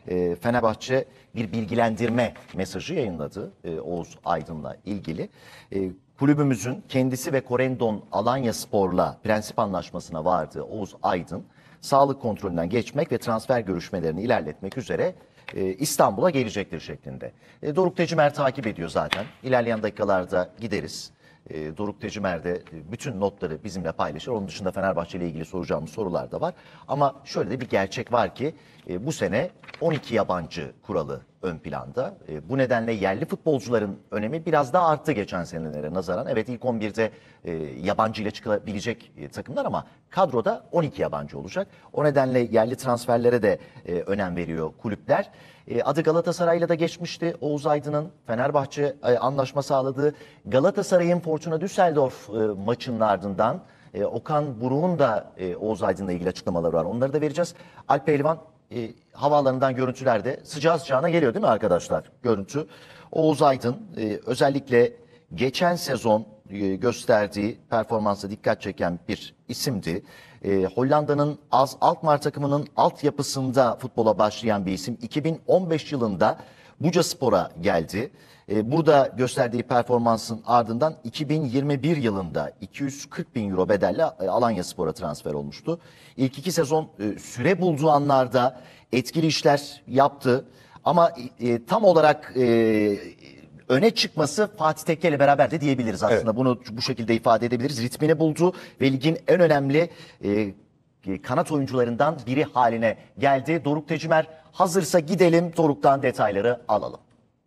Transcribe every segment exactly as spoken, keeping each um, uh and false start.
e, Fenerbahçe bir bilgilendirme mesajı yayınladı e, Oğuz Aydın'la ilgili. E, kulübümüzün kendisi ve Corendon Alanyaspor'la prensip anlaşmasına vardığı Oğuz Aydın, sağlık kontrolünden geçmek ve transfer görüşmelerini ilerletmek üzere e, İstanbul'a gelecektir şeklinde. E, Doruk Tecimer takip ediyor zaten. İlerleyen dakikalarda gideriz. E, Doruk Tecimer de e, bütün notları bizimle paylaşır. Onun dışında Fenerbahçe ile ilgili soracağımız sorular da var. Ama şöyle de bir gerçek var ki e, bu sene on iki yabancı kuralı ön planda. E, bu nedenle yerli futbolcuların önemi biraz daha arttı geçen senelere nazaran. Evet, ilk on birde e, yabancı ile çıkabilecek e, takımlar ama kadroda on iki yabancı olacak. O nedenle yerli transferlere de e, önem veriyor kulüpler. E, adı Galatasaray'la da geçmişti. Oğuz Aydın'ın Fenerbahçe e, anlaşma sağladığı Galatasaray'ın Fortuna Düsseldorf e, maçının ardından e, Okan Buruk'un da e, Oğuz Aydın'la ilgili açıklamaları var. Onları da vereceğiz. Alp Pehlivan e, havaalanından görüntüler de sıcağı sıcağına geliyor değil mi arkadaşlar? Görüntü. Oğuz Aydın e, özellikle geçen sezon e, gösterdiği performansa dikkat çeken bir isimdi. E, Hollanda'nın Az Alkmaar takımının altyapısında futbola başlayan bir isim. iki bin on beş yılında Bucaspor'a geldi. E, burada gösterdiği performansın ardından iki bin yirmi bir yılında iki yüz kırk bin euro bedelle e, Alanyaspor'a transfer olmuştu. İlk iki sezon e, süre bulduğu anlarda etkili işler yaptı. Ama e, tam olarak e, öne çıkması Fatih Tekke ile beraber de diyebiliriz aslında. Evet. Bunu bu şekilde ifade edebiliriz. Ritmini buldu ve ligin en önemli e, kanat oyuncularından biri haline geldi. Doruk Tecimer hazırsa gidelim Doruk'tan detayları alalım.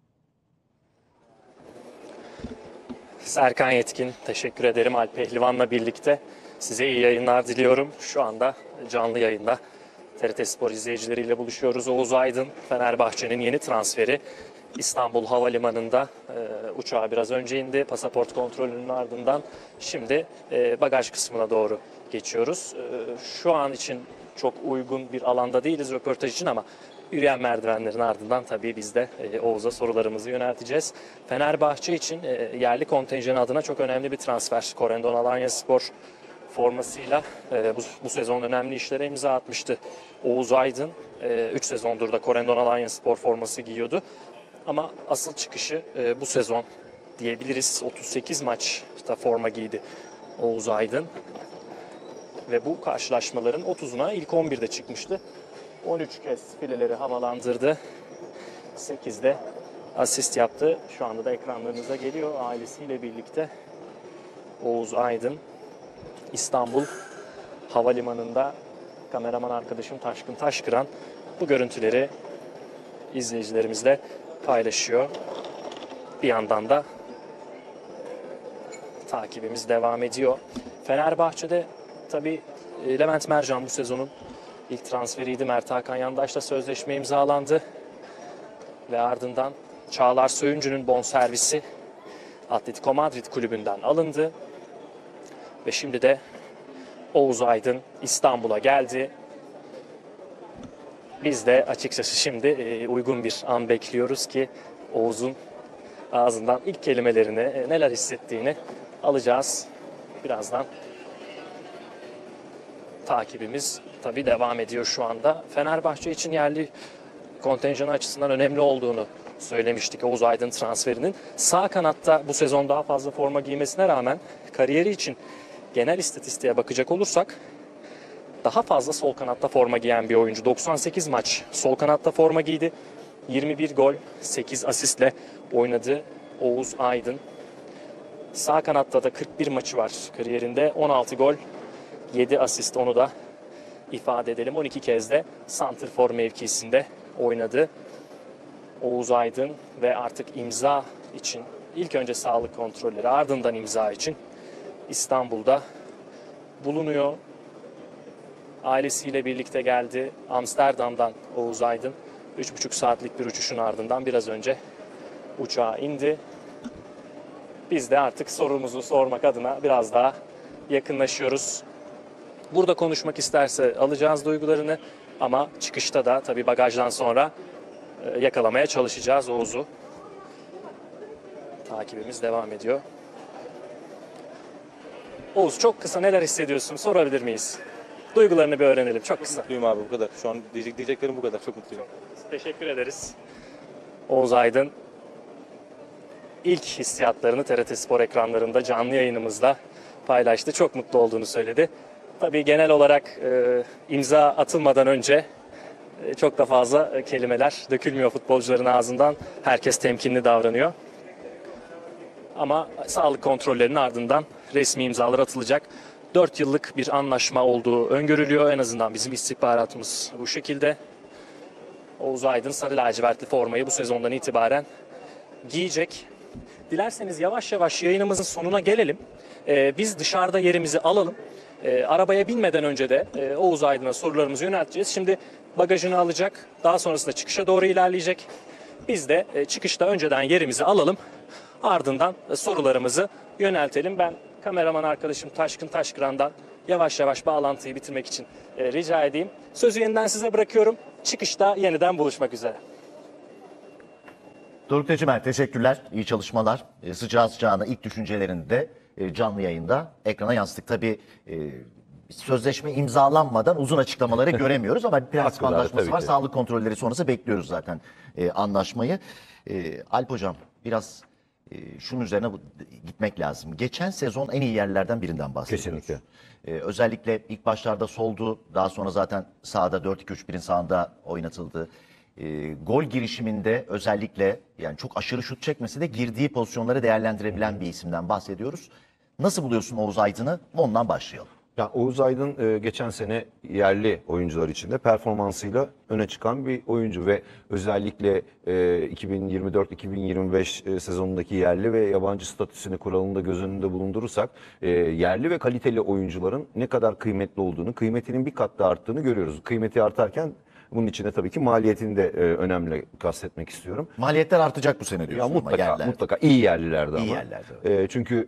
Serkan Yetkin, teşekkür ederim. Alp Pehlivan'la birlikte size iyi yayınlar diliyorum. Şu anda canlı yayında T R T Spor izleyicileriyle buluşuyoruz. Oğuz Aydın, Fenerbahçe'nin yeni transferi. İstanbul Havalimanı'nda e, uçağa biraz önce indi. Pasaport kontrolünün ardından şimdi e, bagaj kısmına doğru geçiyoruz. E, şu an için çok uygun bir alanda değiliz röportaj için ama yürüyen merdivenlerin ardından tabii biz de e, Oğuz'a sorularımızı yönelteceğiz. Fenerbahçe için e, yerli kontenjanı adına çok önemli bir transfer. Corendon Alanyaspor formasıyla e, bu, bu sezon önemli işlere imza atmıştı. Oğuz Aydın üç e, sezondur da Corendon Alanyaspor forması giyiyordu. Ama asıl çıkışı e, bu sezon diyebiliriz. otuz sekiz maçta forma giydi Oğuz Aydın. Ve bu karşılaşmaların otuzuna ilk on birde çıkmıştı. on üç kez fileleri havalandırdı. sekizde asist yaptı. Şu anda da ekranlarınıza geliyor ailesiyle birlikte. Oğuz Aydın İstanbul Havalimanı'nda kameraman arkadaşım Taşkın Taşkıran bu görüntüleri izleyicilerimizle paylaşıyor. Bir yandan da takibimiz devam ediyor. Fenerbahçe'de tabii Levent Mercan bu sezonun ilk transferiydi. Mert Hakan Yandaş'la sözleşme imzalandı. Ve ardından Çağlar Söyüncü'nün bonservisi Atletico Madrid kulübünden alındı. Ve şimdi de Oğuz Aydın İstanbul'a geldi. Biz de açıkçası şimdi uygun bir an bekliyoruz ki Oğuz'un ağzından ilk kelimelerini, neler hissettiğini alacağız. Birazdan takibimiz tabii devam ediyor şu anda. Fenerbahçe için yerli kontenjanı açısından önemli olduğunu söylemiştik Oğuz Aydın transferinin. Sağ kanatta bu sezon daha fazla forma giymesine rağmen kariyeri için genel istatistiğe bakacak olursak daha fazla sol kanatta forma giyen bir oyuncu. doksan sekiz maç sol kanatta forma giydi. yirmi bir gol, sekiz asistle oynadı Oğuz Aydın. Sağ kanatta da kırk bir maçı var kariyerinde. on altı gol, yedi asist, onu da ifade edelim. on iki kez de santrfor mevkisinde oynadı Oğuz Aydın ve artık imza için ilk önce sağlık kontrolleri ardından imza için İstanbul'da bulunuyor. Ailesiyle birlikte geldi. Amsterdam'dan Oğuz Aydın üç buçuk saatlik bir uçuşun ardından biraz önce uçağa indi. Biz de artık sorumuzu sormak adına biraz daha yakınlaşıyoruz. Burada konuşmak isterse alacağız duygularını ama çıkışta da tabii bagajdan sonra yakalamaya çalışacağız Oğuz'u. Takibimiz devam ediyor. Oğuz, çok kısa neler hissediyorsun, sorabilir miyiz? Duygularını bir öğrenelim çok kısa. Mutluyum abi, bu kadar. Şu an diyecek, diyeceklerim bu kadar. Çok mutluyum. Teşekkür ederiz. Oğuz Aydın ilk hissiyatlarını T R T Spor ekranlarında canlı yayınımızda paylaştı. Çok mutlu olduğunu söyledi. Tabii genel olarak e, imza atılmadan önce e, çok da fazla e, kelimeler dökülmüyor futbolcuların ağzından. Herkes temkinli davranıyor. Ama sağlık kontrollerinin ardından resmi imzalar atılacak. dört yıllık bir anlaşma olduğu öngörülüyor. En azından bizim istihbaratımız bu şekilde. Oğuz Aydın sarı lacivertli formayı bu sezondan itibaren giyecek. Dilerseniz yavaş yavaş yayınımızın sonuna gelelim. Ee, biz dışarıda yerimizi alalım. Ee, arabaya binmeden önce de e, Oğuz Aydın'a sorularımızı yönelteceğiz. Şimdi bagajını alacak. Daha sonrasında çıkışa doğru ilerleyecek. Biz de e, çıkışta önceden yerimizi alalım. Ardından e, sorularımızı yöneltelim. Ben kameraman arkadaşım Taşkın Taşkıran'dan yavaş yavaş bağlantıyı bitirmek için e, rica edeyim. Sözü yeniden size bırakıyorum. Çıkışta yeniden buluşmak üzere. Doruk Tecimer teşekkürler. İyi çalışmalar. E, sıcağı sıcağına ilk düşüncelerini de e, canlı yayında ekrana yansıttık. Tabii e, sözleşme imzalanmadan uzun açıklamaları göremiyoruz ama bir prensip Haklılar, anlaşması tabii var. ki. Sağlık kontrolleri sonrası bekliyoruz zaten e, anlaşmayı. E, Alp Hocam biraz e, şunun üzerine bu- gitmek lazım. Geçen sezon en iyi yerlerden birinden bahsediyoruz. Kesinlikle. E, özellikle ilk başlarda soldu. Daha sonra zaten sahada dört iki üç birin sahanda oynatıldı. E, gol girişiminde özellikle yani çok aşırı şut çekmese de girdiği pozisyonları değerlendirebilen bir isimden bahsediyoruz. Nasıl buluyorsun Oğuz Aydın'ı? Ondan başlayalım. Ya Oğuz Aydın e, geçen sene yerli oyuncular içinde performansıyla öne çıkan bir oyuncu ve özellikle e, iki bin yirmi dört iki bin yirmi beş e, sezonundaki yerli ve yabancı statüsünü kuralında göz önünde bulundurursak e, yerli ve kaliteli oyuncuların ne kadar kıymetli olduğunu, kıymetinin bir kat daha arttığını görüyoruz. Kıymeti artarken bunun içinde tabii ki maliyetini de e, önemli kastetmek istiyorum. Maliyetler artacak bu sene Ya diyorsun ama mutlaka yerlerde. mutlaka iyi yerlilerde ama. İyi yerlerde, E, çünkü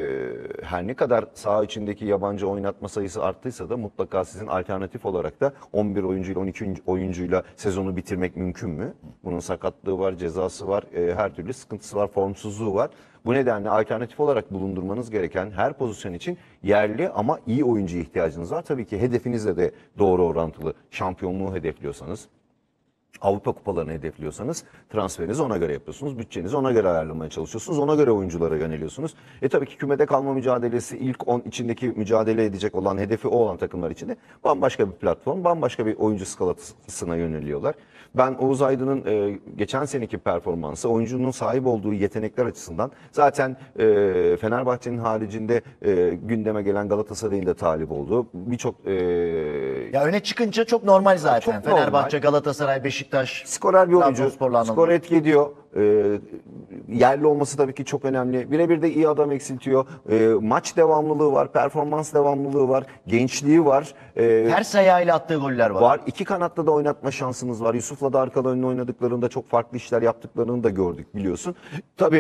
e, her ne kadar saha içindeki yabancı oynatma sayısı arttıysa da mutlaka sizin alternatif olarak da on bir oyuncuyla on iki oyuncuyla sezonu bitirmek mümkün mü? Bunun sakatlığı var, cezası var, e, her türlü sıkıntısı var, formsuzluğu var. Bu nedenle alternatif olarak bulundurmanız gereken her pozisyon için yerli ama iyi oyuncuya ihtiyacınız var. Tabii ki hedefinizle de doğru orantılı. Şampiyonluğu hedefliyorsanız, Avrupa kupalarını hedefliyorsanız transferinizi ona göre yapıyorsunuz. Bütçenizi ona göre ayarlamaya çalışıyorsunuz. Ona göre oyunculara yöneliyorsunuz. E tabii ki kümede kalma mücadelesi ilk on içindeki mücadele edecek olan, hedefi o olan takımlar için de bambaşka bir platform, bambaşka bir oyuncu skalasına yöneliyorlar. Ben Oğuz Aydın'ın e, geçen seneki performansı, oyuncunun sahip olduğu yetenekler açısından zaten e, Fenerbahçe'nin haricinde e, gündeme gelen Galatasaray'ın da talip olduğu birçok e, Ya öne çıkınca çok normal zaten. çok normal. Fenerbahçe, Galatasaray, Beşiktaş. skorer bir oyuncu. Trabzonspor'la anlamında. Skor etki ediyor. Ee, yerli olması tabii ki çok önemli. Birebir de iyi adam eksiltiyor. Ee, maç devamlılığı var, performans devamlılığı var, gençliği var. Ee, Ters ayağıyla attığı goller var. var. İki kanatta da oynatma şansınız var. Yusuf'la da arkalı önüne oynadıklarında çok farklı işler yaptıklarını da gördük biliyorsun. Tabii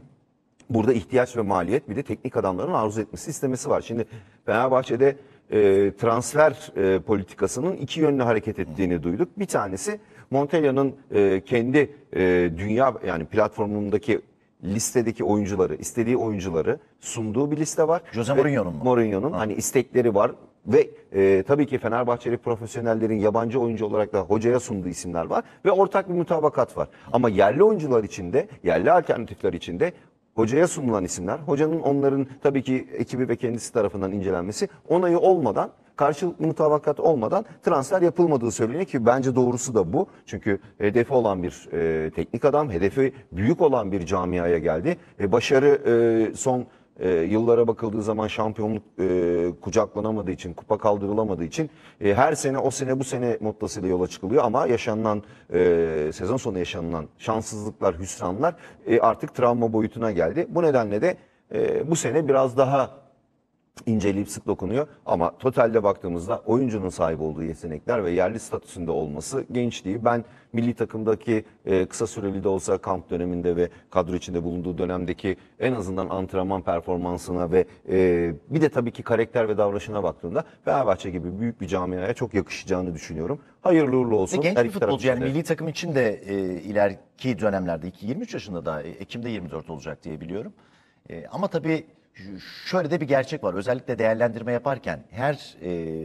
burada ihtiyaç ve maliyet bir de teknik adamların arzu etmesi, istemesi var. Şimdi Fenerbahçe'de e, transfer e, politikasının iki yönlü hareket ettiğini duyduk. Bir tanesi Montella'nın e, kendi e, dünya yani platformundaki listedeki oyuncuları, istediği oyuncuları sunduğu bir liste var. Jose Ve Mourinho'nun mu? Mourinho'nun hani istekleri var ve e, tabii ki Fenerbahçeli profesyonellerin yabancı oyuncu olarak da hocaya sunduğu isimler var ve ortak bir mutabakat var. Ama yerli oyuncular içinde, yerli alternatifler içinde hocaya sunulan isimler, hocanın onların tabii ki ekibi ve kendisi tarafından incelenmesi onayı olmadan, karşılıklı mutabakat olmadan transfer yapılmadığı söyleniyor ki bence doğrusu da bu. Çünkü hedefi olan bir e, teknik adam, hedefi büyük olan bir camiaya geldi. E, başarı e, son e, yıllara bakıldığı zaman şampiyonluk e, kucaklanamadığı için, kupa kaldırılamadığı için e, her sene o sene bu sene motlasıyla yola çıkılıyor ama yaşanılan e, sezon sonu yaşanılan şanssızlıklar, hüsranlar e, artık travma boyutuna geldi. Bu nedenle de e, bu sene biraz daha inceleyip sık dokunuyor ama totalde baktığımızda oyuncunun sahip olduğu yetenekler ve yerli statüsünde olması, gençliği ben milli takımdaki e, kısa süreli de olsa kamp döneminde ve kadro içinde bulunduğu dönemdeki en azından antrenman performansına ve e, bir de tabii ki karakter ve davranışına baktığımda Fenerbahçe gibi büyük bir camiaya çok yakışacağını düşünüyorum. Hayırlı uğurlu Ve olsun. genç her bir iki taraf futbolcu yani için de. milli takım için de e, ileriki dönemlerde iki- yirmi üç yaşında da e, Ekim'de yirmi dört olacak diye biliyorum. E, ama tabii ş- şöyle de bir gerçek var. Özellikle değerlendirme yaparken her e,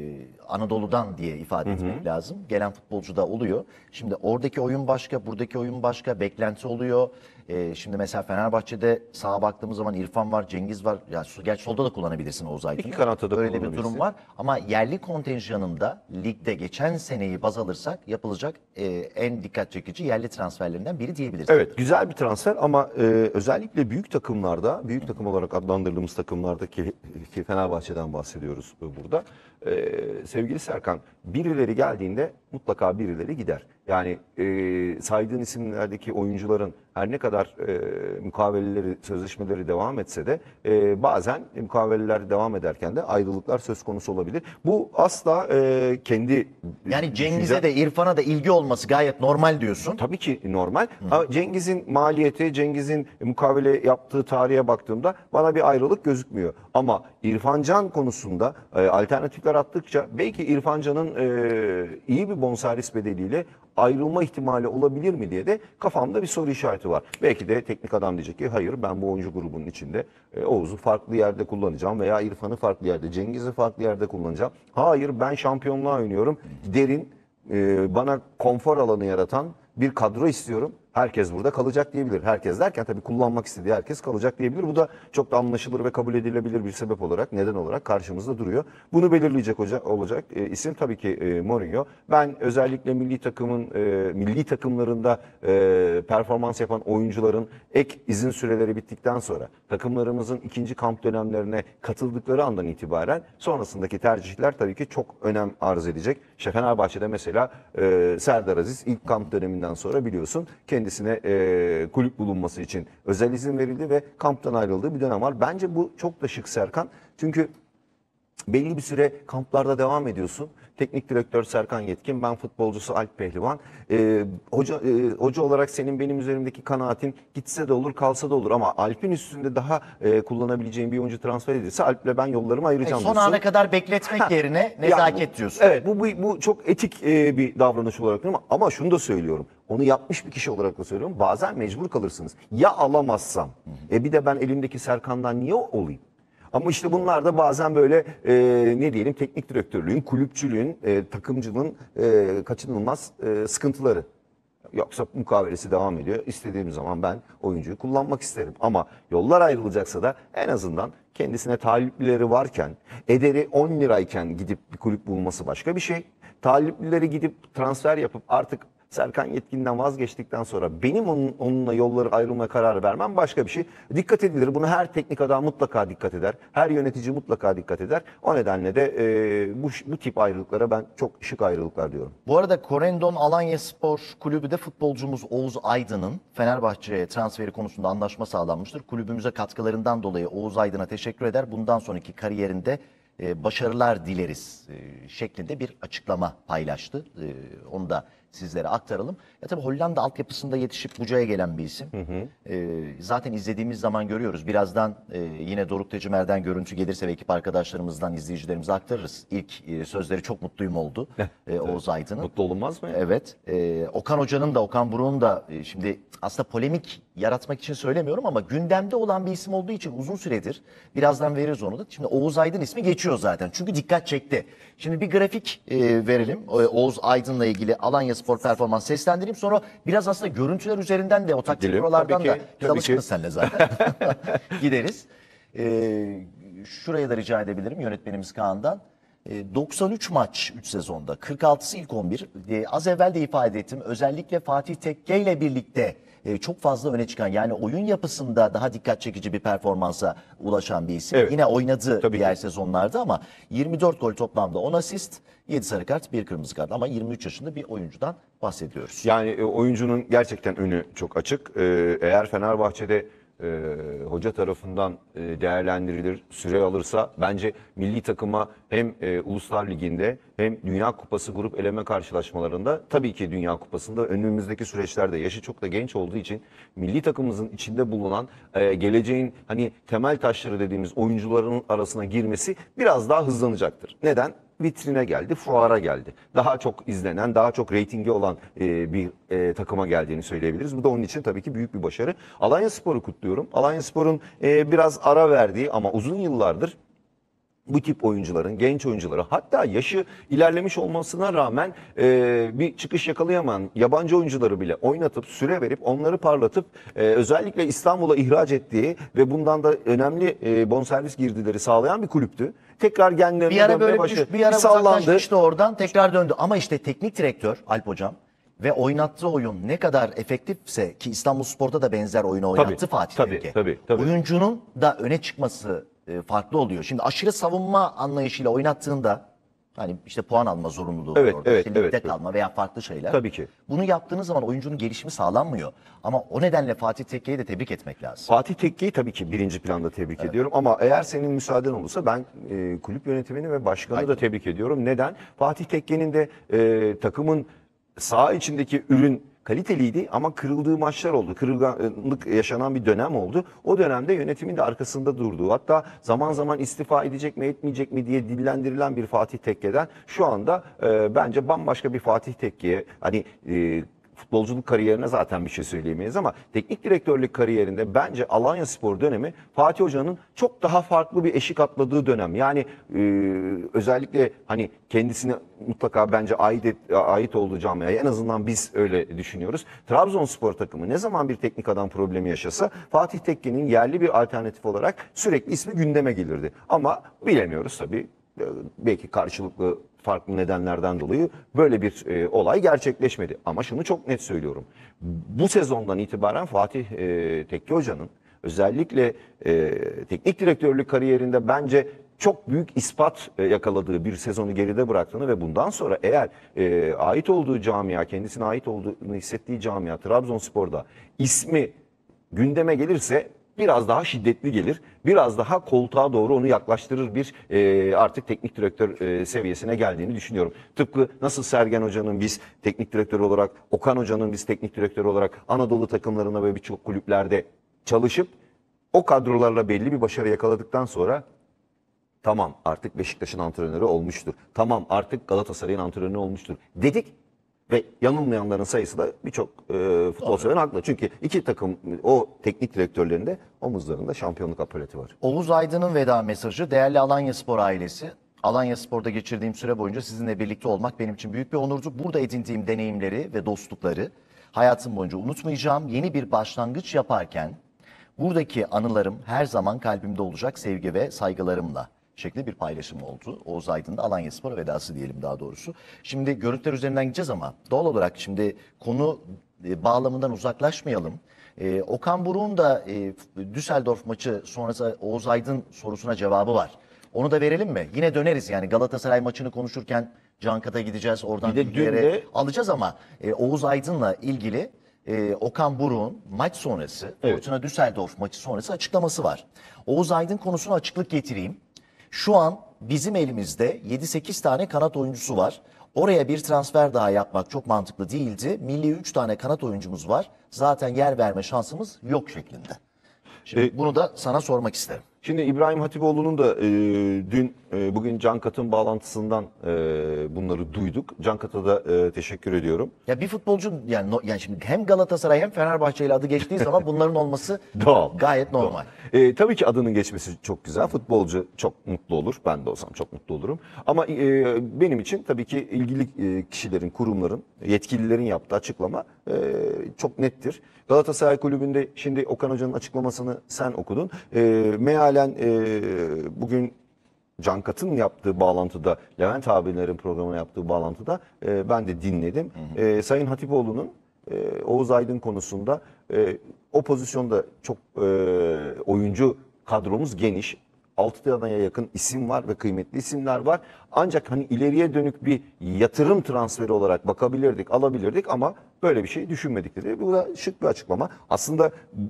Anadolu'dan diye ifade etmek lazım. Gelen futbolcu da oluyor. Şimdi oradaki oyun başka, buradaki oyun başka, beklenti oluyor. Ee, şimdi mesela Fenerbahçe'de sağa baktığımız zaman İrfan var, Cengiz var. Ya su- gerçi solda da kullanabilirsin Oğuz Aydın'ı. İki kanatta da Öyle bir durum kullanabilirsin. var. Ama yerli kontenjanında ligde geçen seneyi baz alırsak yapılacak e, en dikkat çekici yerli transferlerinden biri diyebiliriz. Evet, güzel bir transfer ama e, özellikle büyük takımlarda, büyük takım olarak adlandırdığımız takımlardaki ki Fenerbahçe'den bahsediyoruz burada. E, sevgili Serkan, birileri geldiğinde mutlaka birileri gider. Yani e, saydığın isimlerdeki oyuncuların her ne kadar e, mukaveleleri, sözleşmeleri devam etse de e, bazen mukaveleler devam ederken de ayrılıklar söz konusu olabilir. Bu asla e, kendi Yani Cengiz'e düşüncem- de İrfan'a da ilgi olması gayet normal diyorsun. Tabii ki normal. Ama Cengiz'in maliyeti, Cengiz'in mukavele yaptığı tarihe baktığımda bana bir ayrılık gözükmüyor. Ama İrfan Can konusunda e, alternatifler attıkça belki İrfan Can'ın e, iyi bir bonservis bedeliyle ayrılma ihtimali olabilir mi diye de kafamda bir soru işareti var. Belki de teknik adam diyecek ki hayır, ben bu oyuncu grubunun içinde e, Oğuz'u farklı yerde kullanacağım veya İrfan'ı farklı yerde, Cengiz'i farklı yerde kullanacağım. Hayır, ben şampiyonluğa oynuyorum. Derin, e, bana konfor alanı yaratan bir kadro istiyorum. Herkes burada kalacak diyebilir. Herkes derken tabii kullanmak istediği herkes kalacak diyebilir. Bu da çok da anlaşılır ve kabul edilebilir bir sebep olarak, neden olarak karşımızda duruyor. Bunu belirleyecek hoca, olacak e, isim tabii ki e, Mourinho. Ben özellikle milli takımın e, milli takımlarında e, performans yapan oyuncuların ek izin süreleri bittikten sonra takımlarımızın ikinci kamp dönemlerine katıldıkları andan itibaren sonrasındaki tercihler tabii ki çok önem arz edecek. İşte Fenerbahçe'de mesela e, Serdar Aziz ilk kamp döneminden sonra biliyorsun kendisine e, kulüp bulunması için özel izin verildi ve kamptan ayrıldığı bir dönem var. Bence bu çok da şık Serkan. Çünkü belli bir süre kamplarda devam ediyorsun. Teknik direktör Serkan Yetkin, ben futbolcusu Alp Pehlivan. Ee, hoca e, hoca olarak senin benim üzerimdeki kanaatin gitse de olur, kalsa da olur ama Alp'in üstünde daha e, kullanabileceğim bir oyuncu transfer edilse Alp'le ben yollarımı ayıracağım Son diyorsun. ana kadar bekletmek yerine Ya nezaket bu- diyorsun. Evet, bu, bu, bu çok etik e, bir davranış olarak görüyorum ama şunu da söylüyorum. Onu yapmış bir kişi olarak da söylüyorum. Bazen mecbur kalırsınız. Ya alamazsam? E bir de ben elimdeki Serkan'dan niye olayım? Ama işte bunlar da bazen böyle e, ne diyelim teknik direktörlüğün, kulüpçülüğün, e, takımcılığın e, kaçınılmaz e, sıkıntıları. Yoksa mukavelesi devam ediyor. İstediğim zaman ben oyuncuyu kullanmak isterim. Ama yollar ayrılacaksa da en azından kendisine talipleri varken, ederi on lirayken gidip bir kulüp bulması başka bir şey. Taliplileri gidip transfer yapıp artık Serkan Yetkin'den vazgeçtikten sonra benim onun, onunla yolları ayrılma kararı vermem başka bir şey. Dikkat edilir. Bunu her teknik adam mutlaka dikkat eder. Her yönetici mutlaka dikkat eder. O nedenle de e, bu, bu tip ayrılıklara ben çok şık ayrılıklar diyorum. Bu arada Corendon Alanyaspor Kulübü de futbolcumuz Oğuz Aydın'ın Fenerbahçe'ye transferi konusunda anlaşma sağlanmıştır. Kulübümüze katkılarından dolayı Oğuz Aydın'a teşekkür eder. Bundan sonraki kariyerinde e, başarılar dileriz e, şeklinde bir açıklama paylaştı. E, onu da sizlere aktaralım. Ya tabii Hollanda altyapısında yetişip Buca'ya gelen bir isim. E, zaten izlediğimiz zaman görüyoruz. Birazdan e, yine Doruk Tecimer'den görüntü gelirse ve ekip arkadaşlarımızdan izleyicilerimize aktarırız. İlk e, sözleri çok mutluyum oldu e, Oğuz Aydın'ın. Mutlu olunmaz mı? Evet. E, Okan Hoca'nın da, Okan Buruk'un da e, şimdi aslında polemik yaratmak için söylemiyorum ama gündemde olan bir isim olduğu için uzun süredir, birazdan veririz onu da. Şimdi Oğuz Aydın ismi geçiyor zaten. Çünkü dikkat çekti. Şimdi bir grafik e, verelim. E, Oğuz Aydın'la ilgili Alanyaspor performans seslendireyim. Sonra biraz aslında görüntüler üzerinden de o taktik Gidelim. buralardan Tabii da ki, biz tabii alışkınız ki. seninle zaten. Gideriz. E, şuraya da rica edebilirim yönetmenimiz Kaan'dan. E, doksan üç maç üç sezonda, kırk altısı ilk on bir. E, az evvel de ifade ettim. Özellikle Fatih Tekke ile birlikte e, çok fazla öne çıkan, yani oyun yapısında daha dikkat çekici bir performansa ulaşan bir isim. Evet. Yine oynadı Tabii diğer ki. sezonlarda ama yirmi dört gol toplamda, on asist, yedi sarı kart, bir kırmızı kart ama yirmi üç yaşında bir oyuncudan bahsediyoruz. Yani e, oyuncunun gerçekten önü çok açık. E, eğer Fenerbahçe'de e, hoca tarafından e, değerlendirilir, süre alırsa bence milli takıma hem e, Uluslar Ligi'nde hem Dünya Kupası grup eleme karşılaşmalarında, tabii ki Dünya Kupası'nda önümüzdeki süreçlerde, yaşı çok da genç olduğu için milli takımımızın içinde bulunan e, geleceğin hani temel taşları dediğimiz oyuncuların arasına girmesi biraz daha hızlanacaktır. Neden? Vitrine geldi, fuara geldi. Daha çok izlenen, daha çok reytingi olan e, bir e, takıma geldiğini söyleyebiliriz. Bu da onun için tabii ki büyük bir başarı. Alanyaspor'u kutluyorum. Alanyaspor'un e, biraz ara verdiği ama uzun yıllardır bu tip oyuncuların, genç oyuncuları, hatta yaşı ilerlemiş olmasına rağmen e, bir çıkış yakalayamayan yabancı oyuncuları bile oynatıp, süre verip, onları parlatıp e, özellikle İstanbul'a ihraç ettiği ve bundan da önemli e, bonservis girdileri sağlayan bir kulüptü. Tekrar genlerine Bir ara dönmeye böyle bir, başladı. bir ara sallandı. uzaklaşmıştı oradan, tekrar döndü. Ama işte teknik direktör Alp Hocam ve oynattığı oyun ne kadar efektifse, ki İstanbulspor'da da benzer oyunu oynattı Tabii, Fatih tabii, Tekke. tabii, tabii. Oyuncunun da öne çıkması e, farklı oluyor. Şimdi aşırı savunma anlayışıyla oynattığında hani işte puan alma zorunluluğu Evet, var orada. evet, İşte ligde evet, evet. kalma veya farklı şeyler. Tabii ki. Bunu yaptığınız zaman oyuncunun gelişimi sağlanmıyor. Ama o nedenle Fatih Tekke'yi de tebrik etmek lazım. Fatih Tekke'yi tabii ki birinci planda tebrik ediyorum ama eğer senin müsaaden olursa ben e, kulüp yönetimini ve başkanı Hayır. da tebrik ediyorum. Neden? Fatih Tekke'nin de e, takımın saha içindeki ürün kaliteliydi ama kırıldığı maçlar oldu. Kırılganlık yaşanan bir dönem oldu. O dönemde yönetimin de arkasında durduğu, hatta zaman zaman istifa edecek mi etmeyecek mi diye dillendirilen bir Fatih Tekke'den şu anda e, bence bambaşka bir Fatih Tekke'ye, hani e, futbolculuk kariyerine zaten bir şey söyleyemeyiz ama teknik direktörlük kariyerinde bence Alanyaspor dönemi Fatih Hoca'nın çok daha farklı bir eşik atladığı dönem. Yani e, özellikle hani kendisine mutlaka bence ait, et, ait olduğu camiaya, en azından biz öyle düşünüyoruz. Trabzonspor takımı ne zaman bir teknik adam problemi yaşasa Fatih Tekke'nin yerli bir alternatif olarak sürekli ismi gündeme gelirdi. Ama bilemiyoruz tabii. Belki karşılıklı farklı nedenlerden dolayı böyle bir e, olay gerçekleşmedi. Ama şunu çok net söylüyorum. Bu sezondan itibaren Fatih e, Tekke Hoca'nın özellikle e, teknik direktörlük kariyerinde bence çok büyük ispat e, yakaladığı bir sezonu geride bıraktığını ve bundan sonra eğer e, ait olduğu camia, kendisine ait olduğunu hissettiği camia Trabzonspor'da ismi gündeme gelirse biraz daha şiddetli gelir. Biraz daha koltuğa doğru onu yaklaştırır bir e, artık teknik direktör e, seviyesine geldiğini düşünüyorum. Tıpkı nasıl Sergen Hoca'nın biz teknik direktör olarak, Okan Hoca'nın biz teknik direktör olarak Anadolu takımlarına ve birçok kulüplerde çalışıp o kadrolarla belli bir başarı yakaladıktan sonra tamam artık Beşiktaş'ın antrenörü olmuştur. Tamam artık Galatasaray'ın antrenörü olmuştur dedik. Ve yanılmayanların sayısı da birçok e, futbol seven haklı. Çünkü iki takım o teknik direktörlerinde omuzlarında şampiyonluk apaleti var. Oğuz Aydın'ın veda mesajı. Değerli Alanyaspor ailesi. Alanyaspor'da geçirdiğim süre boyunca sizinle birlikte olmak benim için büyük bir onurdu. Burada edindiğim deneyimleri ve dostlukları hayatım boyunca unutmayacağım. Yeni bir başlangıç yaparken buradaki anılarım her zaman kalbimde olacak, sevgi ve saygılarımla şeklinde bir paylaşım oldu. Oğuz Aydın'da Alanyaspor vedası diyelim daha doğrusu. Şimdi görüntüler üzerinden gideceğiz ama doğal olarak şimdi konu e, bağlamından uzaklaşmayalım. E, Okan Buruk'un da e, Düsseldorf maçı sonrası Oğuz Aydın sorusuna cevabı var. Onu da verelim mi? Yine döneriz yani Galatasaray maçını konuşurken Cankat'a gideceğiz. Oradan Bir de bilgilere dün de- alacağız ama e, Oğuz Aydın'la ilgili e, Okan Buruk'un maç sonrası, Evet. Fortuna Düsseldorf maçı sonrası açıklaması var. Oğuz Aydın konusuna açıklık getireyim. Şu an bizim elimizde yedi sekiz tane kanat oyuncusu var. Oraya bir transfer daha yapmak çok mantıklı değildi. Milli üç tane kanat oyuncumuz var. Zaten yer verme şansımız yok şeklinde. Şimdi E, bunu da sana sormak isterim. Şimdi İbrahim Hatipoğlu'nun da e, dün e, bugün Cankat'ın bağlantısından e, bunları duyduk. Cankat'a da e, teşekkür ediyorum. Ya bir futbolcu yani, no- yani şimdi hem Galatasaray hem Fenerbahçe ile adı geçtiği zaman bunların olması Doğal. gayet normal. E, tabii ki adının geçmesi çok güzel. Futbolcu çok mutlu olur. Ben de olsam çok mutlu olurum. Ama e, benim için tabii ki ilgili e, kişilerin, kurumların, yetkililerin yaptığı açıklama e, çok nettir. Galatasaray Kulübü'nde şimdi Okan Hoca'nın açıklamasını sen okudun. E, mealen e, bugün Cankat'ın yaptığı bağlantıda, Levent abilerin programına yaptığı bağlantıda e, ben de dinledim. E, Sayın Hatipoğlu'nun e, Oğuz Aydın konusunda e, o pozisyonda çok e, oyuncu kadromuz geniş. altı taneye yakın isim var ve kıymetli isimler var. Ancak hani ileriye dönük bir yatırım transferi olarak bakabilirdik, alabilirdik ama böyle bir şey düşünmedik dedi. Bu da şık bir açıklama. Aslında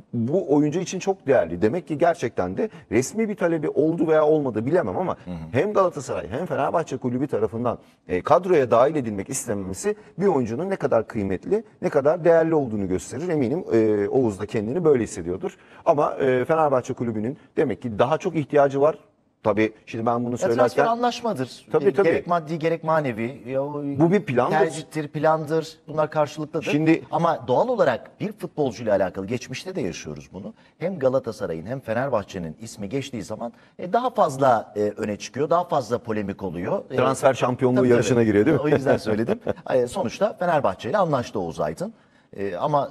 bu oyuncu için çok değerli. Demek ki gerçekten de resmi bir talebi oldu veya olmadı bilemem ama hı hı. hem Galatasaray hem Fenerbahçe Kulübü tarafından e, kadroya dahil edilmek istenmesi bir oyuncunun ne kadar kıymetli, ne kadar değerli olduğunu gösterir. Eminim e, Oğuz da kendini böyle hissediyordur. Ama e, Fenerbahçe Kulübü'nün demek ki daha çok ihtiyacı var. Tabii şimdi ben bunu Ya transfer söylerken anlaşmadır. Tabii, E, tabii. Gerek maddi gerek manevi. Ya o Bu bir plandır. Tercihtir, plandır. Bunlar karşılıklıdır. Şimdi- Ama doğal olarak bir futbolcuyla alakalı geçmişte de yaşıyoruz bunu. Hem Galatasaray'ın hem Fenerbahçe'nin ismi geçtiği zaman e, daha fazla e, öne çıkıyor. Daha fazla polemik oluyor. E, transfer şampiyonluğu tabii, yarışına tabii. giriyor değil mi? O yüzden söyledim. E, Sonuçta Fenerbahçe ile anlaştı Oğuz Aydın. E, ama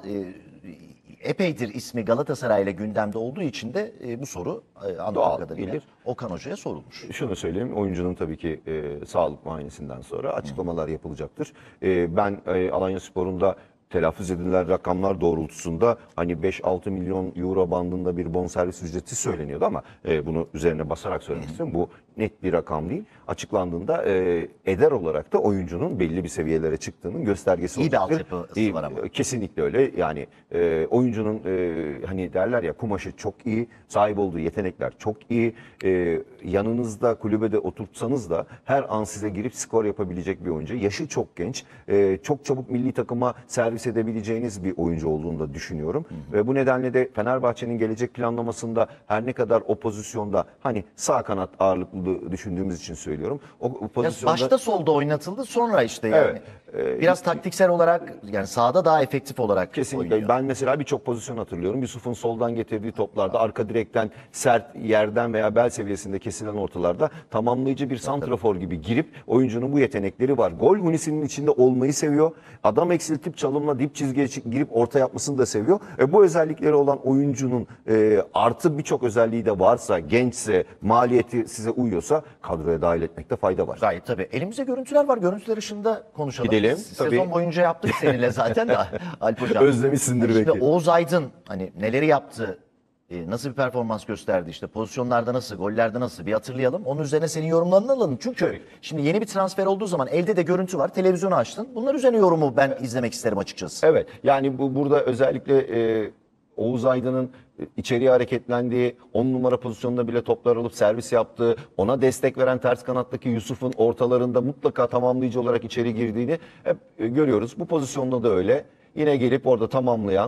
e, epeydir ismi Galatasaray ile gündemde olduğu için de e, bu soru e, anladığım Doğal, kadarıyla gelir. Okan Hoca'ya sorulmuş. Şunu söyleyeyim, oyuncunun tabii ki e, sağlık muayenesinden sonra açıklamalar yapılacaktır. E, ben e, Alanyaspor'un da telaffuz edilen rakamlar doğrultusunda hani beş altı milyon euro bandında bir bonservis ücreti söyleniyordu ama e, bunu üzerine basarak söylemek istiyorum. Bu net bir rakam değil. Açıklandığında e, eder olarak da oyuncunun belli bir seviyelere çıktığının göstergesi İyi bir olacaktır. altyapısı İyi, var ama. Kesinlikle öyle. Yani e, oyuncunun e, hani derler ya kumaşı çok iyi, sahip olduğu yetenekler çok iyi. E, yanınızda kulübede oturtsanız da her an size girip skor yapabilecek bir oyuncu. Yaşı çok genç. E, çok çabuk milli takıma servis edebileceğiniz bir oyuncu olduğunu da düşünüyorum. Ve bu nedenle de Fenerbahçe'nin gelecek planlamasında her ne kadar o pozisyonda hani sağ kanat ağırlıklı düşündüğümüz için söylüyorum. O, o Ya pozisyonda başta solda oynatıldı sonra işte yani. Evet. Ee, Biraz taktiksel olarak yani sahada daha efektif olarak kesinlikle. oynuyor. Ben mesela birçok pozisyon hatırlıyorum. Yusuf'un soldan getirdiği toplarda arka direkten sert yerden veya bel seviyesinde kesilen ortalarda tamamlayıcı bir santrafor gibi girip oyuncunun bu yetenekleri var. Gol hunisinin içinde olmayı seviyor. Adam eksiltip çalımla dip çizgiye çık- girip orta yapmasını da seviyor. E, bu özellikleri olan oyuncunun e, artı birçok özelliği de varsa, gençse, maliyeti size uyuyorsa kadroya dahil etmekte fayda var. Gayet tabii. Elimizde görüntüler var. Görüntüler ışığında konuşalım. Gidelim, Biz tabii. Sezon boyunca yaptık seninle zaten de Alp Hocam. Özlemişsindir Şimdi belki. Oğuz Aydın hani neleri yaptı? e, Nasıl bir performans gösterdi işte pozisyonlarda nasıl, gollerde nasıl bir hatırlayalım. Onun üzerine senin yorumlarını alalım. Çünkü Tabii. şimdi yeni bir transfer olduğu zaman elde de görüntü var. Televizyonu açtın. Bunlar üzerine yorumu ben izlemek isterim açıkçası. Evet, yani bu burada özellikle e, Oğuz Aydın'ın içeriye hareketlendiği, on numara pozisyonunda bile toplar alıp servis yaptığı, ona destek veren ters kanattaki Yusuf'un ortalarında mutlaka tamamlayıcı olarak içeri girdiğini hep e, görüyoruz. Bu pozisyonda da öyle. Yine gelip orada tamamlayan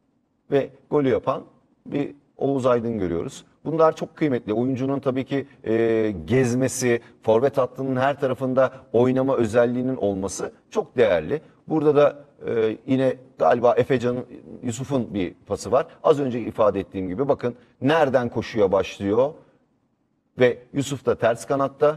ve golü yapan bir Oğuz Aydın görüyoruz. Bunlar çok kıymetli. Oyuncunun tabii ki e, gezmesi, forvet hattının her tarafında oynama özelliğinin olması çok değerli. Burada da e, yine galiba Efecan'ın, Yusuf'un bir pası var. Az önce ifade ettiğim gibi bakın nereden koşuya başlıyor ve Yusuf da ters kanatta.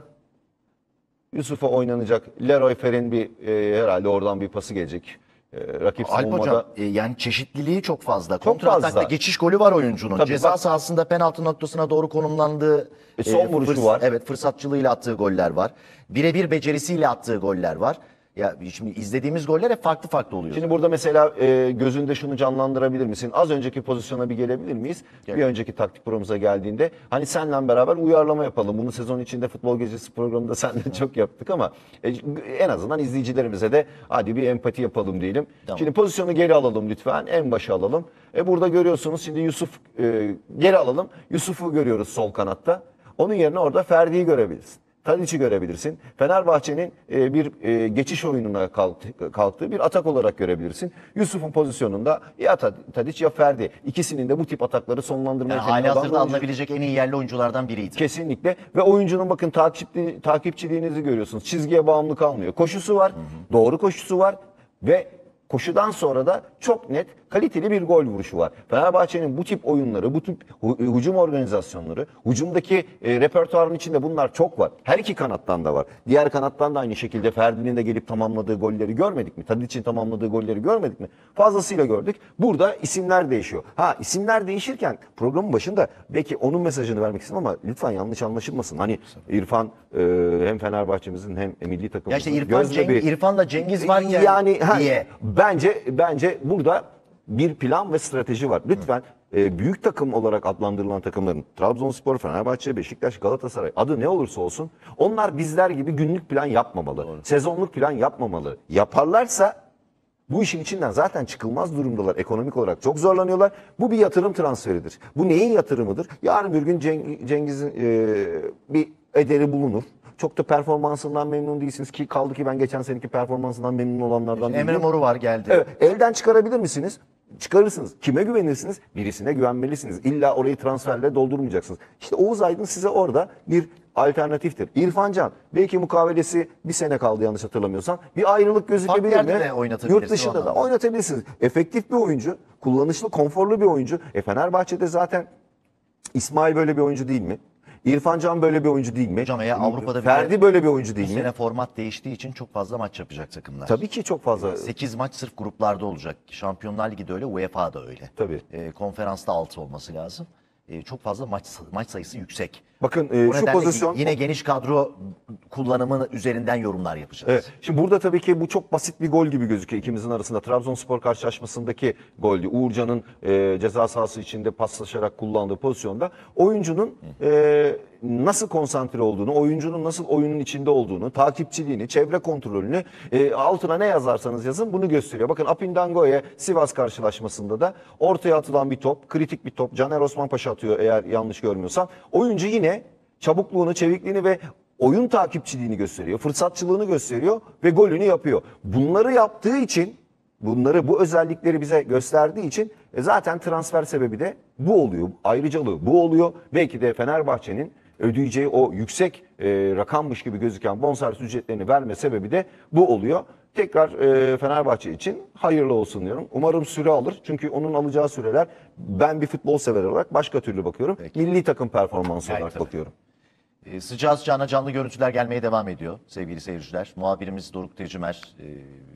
Yusuf'a oynanacak Leroy Fer'in bir e, herhalde oradan bir pası gelecek. E, rakip Alp savunmada. Hocam e, yani çeşitliliği çok fazla. Çok Kontra atakta fazla. geçiş golü var oyuncunun. Tabii Ceza bak- sahasında penaltı noktasına doğru konumlandığı E, son vuruşu var. Evet, fırsatçılığıyla attığı goller var. Birebir becerisiyle attığı goller var. Ya şimdi izlediğimiz goller hep farklı farklı oluyor. Şimdi burada mesela e, gözünde şunu canlandırabilir misin? Az önceki pozisyona bir gelebilir miyiz? Bir önceki taktik programımıza geldiğinde hani seninle beraber uyarlama yapalım. Bunu sezon içinde Futbol Gecesi programında seninle çok yaptık ama e, en azından izleyicilerimize de hadi bir empati yapalım diyelim. Tamam. Şimdi pozisyonu geri alalım lütfen. En başa alalım. E, burada görüyorsunuz şimdi Yusuf e, geri alalım. Yusuf'u görüyoruz sol kanatta. Onun yerine orada Ferdi'yi görebilirsin. Tadic'i görebilirsin. Fenerbahçe'nin e, bir e, geçiş oyununa kalktı- kalktığı bir atak olarak görebilirsin. Yusuf'un pozisyonunda ya Tadic ya Ferdi. İkisinin de bu tip atakları sonlandırmaya yani kendine hali alan hazırda bir oyuncu. alınabilecek en iyi yerli oyunculardan biriydi. Kesinlikle ve oyuncunun bakın takipçi, takipçiliğinizi görüyorsunuz. Çizgiye bağımlı kalmıyor. Koşusu var, doğru koşusu var ve koşudan sonra da çok net kaliteli bir gol vuruşu var. Fenerbahçe'nin bu tip oyunları, bu tip hu- hücum organizasyonları, hücumdaki e, repertuarın içinde bunlar çok var. Her iki kanattan da var. Diğer kanattan da aynı şekilde Ferdi'nin de gelip tamamladığı golleri görmedik mi? Tadic'in tamamladığı golleri görmedik mi? Fazlasıyla gördük. Burada isimler değişiyor. Ha isimler değişirken programın başında belki onun mesajını vermek istedim ama lütfen yanlış anlaşılmasın. Hani İrfan e, hem Fenerbahçe'mizin hem milli Ya takımımızın işte İrfan, göz Ceng- bebeği. İrfan'la Cengiz varken yani ha, diye. bence bence burada bir plan ve strateji var. Lütfen e, büyük takım olarak adlandırılan takımların Trabzonspor, Fenerbahçe, Beşiktaş, Galatasaray adı ne olursa olsun onlar bizler gibi günlük plan yapmamalı. Sezonluk plan yapmamalı. Yaparlarsa bu işin içinden zaten çıkılmaz durumdalar. Ekonomik olarak çok zorlanıyorlar. Bu bir yatırım transferidir. Bu neyin yatırımıdır? Yarın bir gün Ceng- Cengiz'in e, bir ederi bulunur. Çok da performansından memnun değilsiniz ki kaldı ki ben geçen seneki performansından memnun olanlardan Emre değilim. Mor'u var geldi. Evet, elden çıkarabilir misiniz? çıkarırsınız. Kime güvenirsiniz? Birisine güvenmelisiniz. İlla orayı transferle doldurmayacaksınız. İşte Oğuz Aydın size orada bir alternatiftir. İrfan Can belki mukavelesi bir sene kaldı yanlış hatırlamıyorsam. Bir ayrılık gözükebilir Farklı mi? yerde de oynatabilirsin Yurt dışında o da anlamda. oynatabilirsiniz. Efektif bir oyuncu, kullanışlı, konforlu bir oyuncu. E Fenerbahçe'de zaten İsmail böyle bir oyuncu değil mi? İrfan Can böyle bir oyuncu değil mi? Hocam eğer Avrupa'da bir Ferdi de böyle bir oyuncu bu değil mi? sene format değiştiği için çok fazla maç yapacak takımlar. Tabii ki çok fazla. sekiz maç sırf gruplarda olacak. Şampiyonlar Ligi de öyle, U E F A da öyle. Tabii. E, konferansta altı olması lazım. E, çok fazla maç maç sayısı yüksek. Bakın e, Bu şu nedenle pozisyon yine geniş kadro kullanımı üzerinden yorumlar yapacağız. Evet. Şimdi burada tabii ki bu çok basit bir gol gibi gözüküyor ikimizin arasında. Trabzonspor karşılaşmasındaki goldü. Uğurcan'ın e, ceza sahası içinde paslaşarak kullandığı pozisyonda oyuncunun e, nasıl konsantre olduğunu, oyuncunun nasıl oyunun içinde olduğunu, takipçiliğini, çevre kontrolünü e, altına ne yazarsanız yazın bunu gösteriyor. Bakın Apindango'ya Sivas karşılaşmasında da ortaya atılan bir top, kritik bir top. Caner Osmanpaşa atıyor eğer yanlış görmüyorsam. Oyuncu yine çabukluğunu, çevikliğini ve oyun takipçiliğini gösteriyor, fırsatçılığını gösteriyor ve golünü yapıyor. Bunları yaptığı için, bunları bu özellikleri bize gösterdiği için e zaten transfer sebebi de bu oluyor. Ayrıcalığı bu oluyor. Belki de Fenerbahçe'nin ödeyeceği o yüksek e, rakammış gibi gözüken bonservis ücretlerini verme sebebi de bu oluyor. Tekrar e, Fenerbahçe için hayırlı olsun diyorum. Umarım süre alır. Çünkü onun alacağı süreler ben bir futbol sever olarak başka türlü bakıyorum. Peki. Milli takım performansı Gayet olarak tabii. bakıyorum. E, sıcağı sıcağına canlı görüntüler gelmeye devam ediyor sevgili seyirciler. Muhabirimiz Doruk Tecimer e,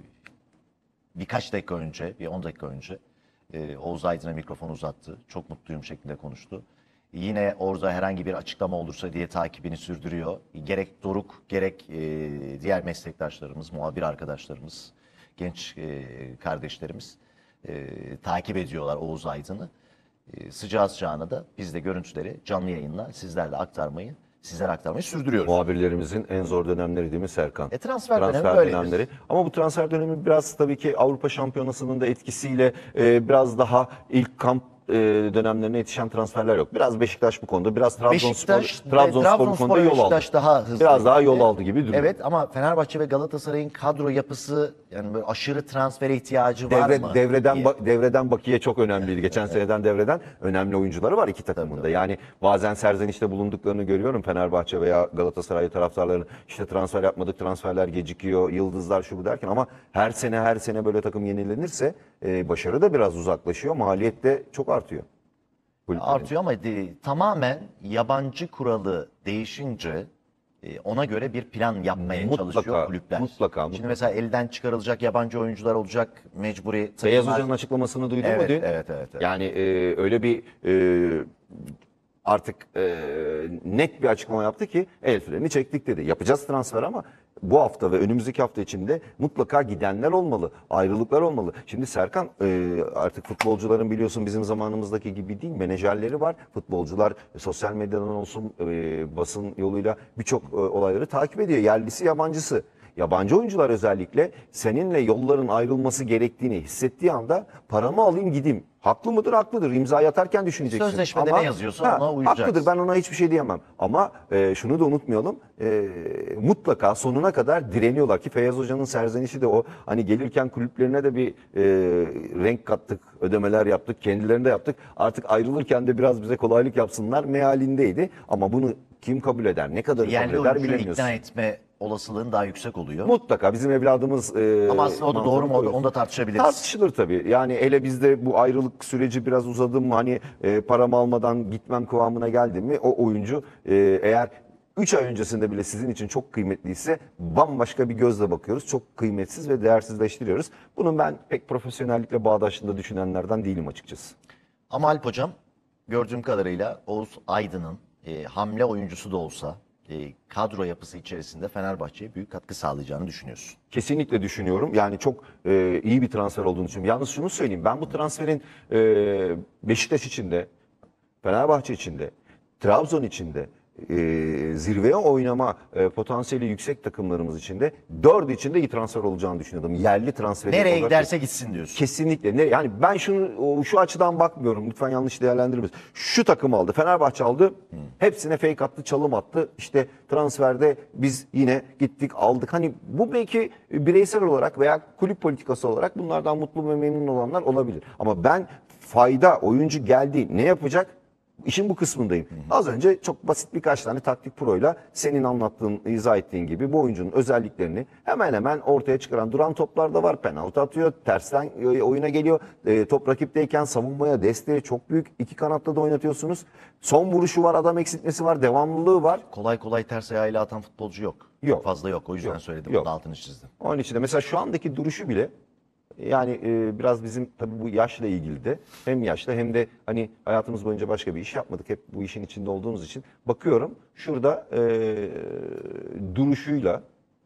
birkaç dakika önce, bir on dakika önce e, Oğuz Aydın'a mikrofon uzattı. Çok mutluyum şeklinde konuştu. Yine orada herhangi bir açıklama olursa diye takibini sürdürüyor. Gerek Doruk gerek e, diğer meslektaşlarımız, muhabir arkadaşlarımız, genç e, kardeşlerimiz e, takip ediyorlar Oğuz Aydın'ı. E, sıcağı sıcağına da biz de görüntüleri canlı yayınla sizlerle aktarmayı, sizlere aktarmayı sürdürüyoruz. Muhabirlerimizin en zor dönemleri değil mi Serkan? E, transfer dönemi böyledir. dönemleri. Ama bu transfer dönemi biraz tabii ki Avrupa Şampiyonası'nın da etkisiyle e, biraz daha ilk kamp e, dönemlerine yetişen transferler yok. Biraz Beşiktaş bu konuda, biraz Trabzonspor, Beşiktaş, Trabzonspor, bu Trabzonspor konuda ve yol aldı. Beşiktaş daha hızlı. Biraz daha yol aldı gibi duruyor. Evet ama Fenerbahçe ve Galatasaray'ın kadro yapısı yani böyle aşırı transfere ihtiyacı var Devre, mı? devreden diye. ba- devreden bakiye çok önemliydi. Geçen seneden devreden önemli oyuncuları var iki takımında. Yani bazen serzenişte bulunduklarını görüyorum Fenerbahçe veya Galatasaray taraftarlarının işte transfer yapmadık, transferler gecikiyor, yıldızlar şu bu derken ama her sene her sene böyle takım yenilenirse e, başarı da biraz uzaklaşıyor. Maliyet de çok artıyor. Kulüplerin. Artıyor ama de, tamamen yabancı kuralı değişince e, ona göre bir plan yapmaya Mutlaka, çalışıyor kulüpler. mutlaka, Şimdi mutlaka. mesela elden çıkarılacak yabancı oyuncular olacak mecburi. Beyaz takımlar- Hoca'nın açıklamasını duydun Evet, mu dün? evet, evet, evet. Yani e, öyle bir e, artık e, net bir açıklama yaptı ki el freni çektik dedi. Yapacağız transfer ama bu hafta ve önümüzdeki hafta içinde mutlaka gidenler olmalı, ayrılıklar olmalı. Şimdi Serkan e, artık futbolcuların biliyorsun bizim zamanımızdaki gibi değil, menajerleri var. Futbolcular e, sosyal medyadan olsun e, basın yoluyla birçok e, olayları takip ediyor. Yerlisi yabancısı. Yabancı oyuncular özellikle seninle yolların ayrılması gerektiğini hissettiği anda paramı alayım gideyim. Haklı mıdır? Haklıdır. İmza atarken düşüneceksin. Sözleşmede ne yazıyorsa ona uyacaksın. Haklıdır. Ben ona hiçbir şey diyemem. Ama e, şunu da unutmayalım. E, mutlaka sonuna kadar direniyorlar ki Feyyaz Hoca'nın serzenişi de o. Hani gelirken kulüplerine de bir e, renk kattık, ödemeler yaptık, kendilerine de yaptık. Artık ayrılırken de biraz bize kolaylık yapsınlar mealindeydi. Ama bunu kim kabul eder, ne kadar Yerli kabul eder oyuncuyu bilemiyorsun. ikna etme olasılığın daha yüksek oluyor. Mutlaka bizim evladımız... E, Ama aslında o da doğru mu mantığı onu da tartışabiliriz. Tartışılır tabii. Yani hele bizde bu ayrılık süreci biraz uzadı mı hani e, paramı almadan gitmem kıvamına geldi mi o oyuncu e, eğer üç ay öncesinde bile sizin için çok kıymetliyse bambaşka bir gözle bakıyoruz. Çok kıymetsiz ve değersizleştiriyoruz. Bunun ben pek profesyonellikle bağdaşında düşünenlerden değilim açıkçası. Ama Alp Hocam gördüğüm kadarıyla Oğuz Aydın'ın e, hamle oyuncusu da olsa e, kadro yapısı içerisinde Fenerbahçe'ye büyük katkı sağlayacağını düşünüyorsun. Kesinlikle düşünüyorum. Yani çok e, iyi bir transfer olduğunu düşünüyorum. Yalnız şunu söyleyeyim. Ben bu transferin e, Beşiktaş içinde, Fenerbahçe içinde, Trabzon içinde e, zirveye oynama e, potansiyeli yüksek takımlarımız içinde dört içinde iyi transfer olacağını düşünüyordum. Yerli transfer. Nereye olarak- giderse gitsin diyorsun. Kesinlikle. Ne, yani ben şunu o- şu açıdan bakmıyorum. Lütfen yanlış değerlendirmeyiz. Şu takım aldı. Fenerbahçe aldı. Hepsine fake attı, çalım attı. İşte transferde biz yine gittik, aldık. Hani bu belki bireysel olarak veya kulüp politikası olarak bunlardan mutlu ve memnun olanlar olabilir. Ama ben fayda, oyuncu geldi, ne yapacak? İşin bu kısmındayım. Az önce çok basit birkaç tane taktik proyla senin anlattığın, izah ettiğin gibi bu oyuncunun özelliklerini hemen hemen ortaya çıkaran, duran toplar da var. Penaltı atıyor, tersten e, oyuna geliyor. E, top rakipteyken savunmaya desteği çok büyük. İki kanatta da oynatıyorsunuz. Son vuruşu var, adam eksiltmesi var, devamlılığı var. Kolay kolay ters ayağıyla atan futbolcu yok. Yok. Çok fazla yok. O yüzden Yok. söyledim. Yok. Onun altını çizdim. Onun için de mesela şu andaki duruşu bile yani e, biraz bizim tabii bu yaşla ilgili de hem yaşla hem de hani hayatımız boyunca başka bir iş yapmadık. Hep bu işin içinde olduğumuz için bakıyorum şurada e, duruşuyla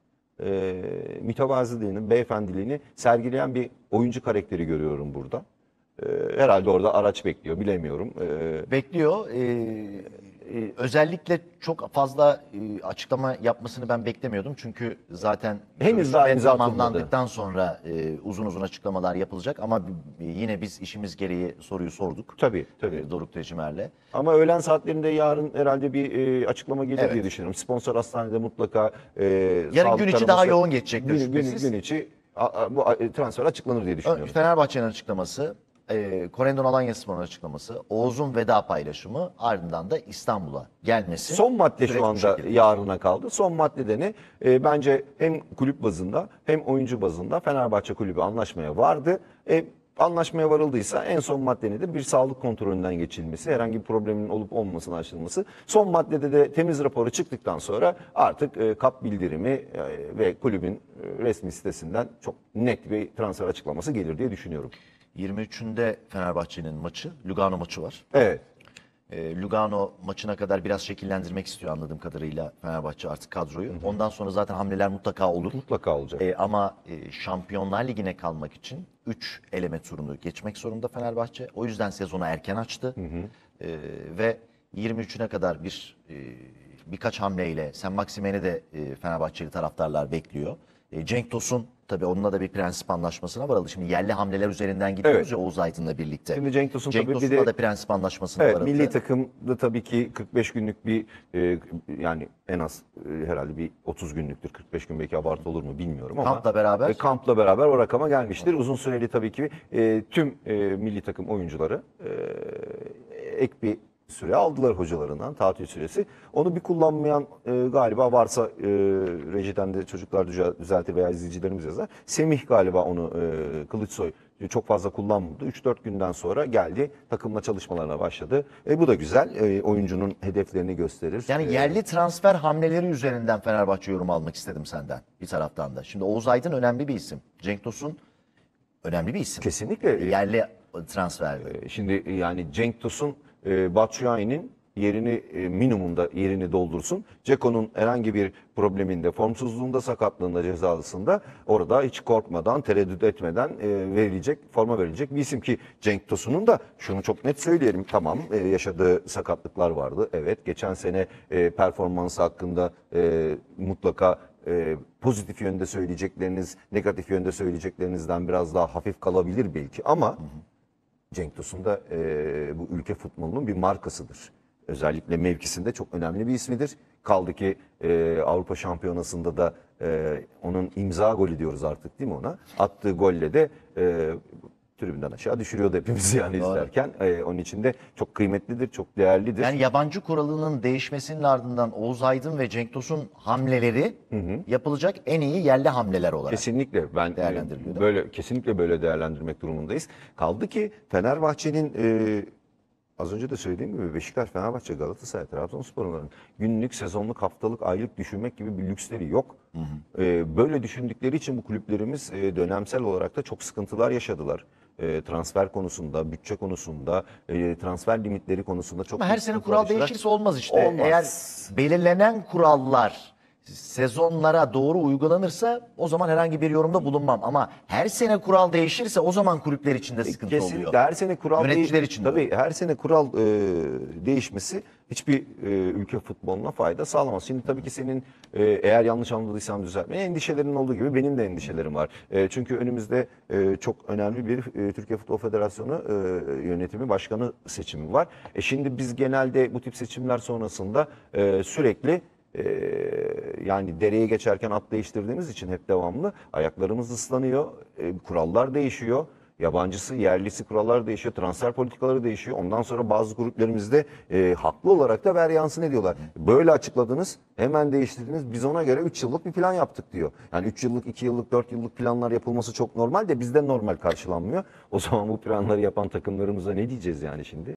e, mütevaziliğinin, beyefendiliğini sergileyen bir oyuncu karakteri görüyorum burada. E, herhalde orada araç bekliyor, bilemiyorum. E, Bekliyor. Ee, e, özellikle çok fazla e, açıklama yapmasını ben beklemiyordum. Çünkü zaten Henüz daha görüşme imza atılmadı. tamamlandıktan sonra e, uzun uzun açıklamalar yapılacak. Ama e, yine biz işimiz gereği soruyu sorduk. tabii, tabii. E, Doruk Tecimer'le. Ama öğlen saatlerinde yarın herhalde bir e, açıklama gelir Evet. diye düşünüyorum. Sponsor hastanede mutlaka e, Yarın sağlık gün içi taraması- daha yoğun geçecektir Gün, gün, şüphesiz. gün içi a- a- bu a- transfer açıklanır diye düşünüyorum. Fenerbahçe'nin açıklaması, e, Korendon Alanyaspor'un açıklaması, Oğuz'un veda paylaşımı, ardından da İstanbul'a gelmesi. Son madde Süreç şu bu anda şekilde. yarına kaldı. Son maddede ne? E, bence hem kulüp bazında hem oyuncu bazında Fenerbahçe kulübü anlaşmaya vardı. E, anlaşmaya varıldıysa en son madde nedir? Bir sağlık kontrolünden geçilmesi, herhangi bir problemin olup olmamasının açılması. Son maddede de temiz raporu çıktıktan sonra artık e, kap bildirimi e, ve kulübün e, resmi sitesinden çok net bir transfer açıklaması gelir diye düşünüyorum. yirmi üçünde Fenerbahçe'nin maçı, Lugano maçı var. Evet. E, Lugano maçına kadar biraz şekillendirmek istiyor anladığım kadarıyla Fenerbahçe artık kadroyu. Ondan sonra zaten hamleler mutlaka olur. Mutlaka olacak. E, ama e, Şampiyonlar Ligi'ne kalmak için üç eleme turunu geçmek zorunda Fenerbahçe. O yüzden sezonu erken açtı. E, ve yirmi üçüne kadar bir e, birkaç hamleyle Sen Maximen'i de e, Fenerbahçeli taraftarlar bekliyor. E, Cenk Tosun tabii onunla da bir prensip anlaşmasına varıldı. Şimdi yerli hamleler üzerinden gidiyoruz Evet. ya Oğuz Aydın'la birlikte. Şimdi Cenk Tosun Cenk tabii bir Tosun'la de- da prensip anlaşmasına Evet, varıldı. milli takımda tabii ki kırk beş günlük bir e, yani en az e, herhalde bir otuz günlüktür. kırk beş gün belki abartı olur mu bilmiyorum ama. Kampla beraber. E, kampla beraber o rakama gelmiştir. Uzun süreli tabii ki e, tüm e, milli takım oyuncuları e, ek bir süre aldılar hocalarından, tatil süresi. Onu bir kullanmayan e, galiba varsa e, rejiden de çocuklar düze- düzeltir veya izleyicilerimiz yazar. Semih galiba onu e, Kılıçsoy çok fazla kullanmadı. üç dört günden sonra geldi, takımla çalışmalarına başladı. E, bu da güzel. E, oyuncunun hedeflerini gösterir. Yani E, yerli transfer hamleleri üzerinden Fenerbahçe yorum almak istedim senden bir taraftan da. Şimdi Oğuz Aydın önemli bir isim. Cenk Tosun önemli bir isim. Kesinlikle. Yerli transfer. E, Şimdi yani Cenk Tosun, e, Batshuayi'nin yerini e, minimumda yerini doldursun. Ceko'nun herhangi bir probleminde, formsuzluğunda, sakatlığında, cezalısında orada hiç korkmadan, tereddüt etmeden e, verilecek, forma verilecek bir isim ki Cenk Tosun'un da şunu çok net söyleyelim. Tamam, e, yaşadığı sakatlıklar vardı. Evet, geçen sene e, performansı hakkında e, mutlaka e, pozitif yönde söyleyecekleriniz, negatif yönde söyleyeceklerinizden biraz daha hafif kalabilir belki ama Cenk Tosun da e, bu ülke futbolunun bir markasıdır. Özellikle mevkisinde çok önemli bir ismidir. Kaldı ki e, Avrupa Şampiyonası'nda da e, onun imza golü diyoruz artık değil mi ona? Attığı golle de e, tribünden aşağı düşürüyordu hepimiz yani izlerken. E, onun için de çok kıymetlidir, çok değerlidir. Yani yabancı kuralının değişmesinin ardından Oğuz Aydın ve Cenk Tosun hamleleri yapılacak en iyi yerli hamleler olarak. Kesinlikle ben Değerlendiriliyor, e, böyle kesinlikle böyle değerlendirmek durumundayız. Kaldı ki Fenerbahçe'nin e, az önce de söylediğim gibi Beşiktaş, Fenerbahçe, Galatasaray, Trabzonspor'un günlük, sezonluk, haftalık, aylık düşünmek gibi bir lüksleri yok. E, böyle düşündükleri için bu kulüplerimiz e, dönemsel olarak da çok sıkıntılar yaşadılar. E, transfer konusunda, bütçe konusunda, e, transfer limitleri konusunda çok Ama her büyük sene sıkıntılar kural yaşadılar. değişirse olmaz işte. Olmaz. Eğer belirlenen kurallar sezonlara doğru uygulanırsa o zaman herhangi bir yorumda bulunmam. Ama her sene kural değişirse o zaman kulüpler için de sıkıntı Kesinlikle oluyor. her sene kural Yöneticiler değiş- için de tabii her sene kural e, değişmesi hiçbir e, ülke futboluna fayda sağlamaz. Şimdi tabii ki senin e, eğer yanlış anladıysam düzeltme endişelerin olduğu gibi benim de endişelerim var. E, çünkü önümüzde e, çok önemli bir e, Türkiye Futbol Federasyonu e, yönetimi başkanı seçimi var. E, şimdi biz genelde bu tip seçimler sonrasında e, sürekli Ee, yani dereye geçerken at değiştirdiğimiz için hep devamlı ayaklarımız ıslanıyor, e, kurallar değişiyor. Yabancısı, yerlisi kurallar değişiyor, transfer politikaları değişiyor. Ondan sonra bazı gruplarımızda e, haklı olarak da ver yansın ediyorlar. Böyle açıkladınız, hemen değiştirdiniz. Biz ona göre üç yıllık bir plan yaptık diyor. Yani üç yıllık, iki yıllık, dört yıllık planlar yapılması çok normal de bizde normal karşılanmıyor. O zaman bu planları yapan takımlarımıza ne diyeceğiz yani şimdi?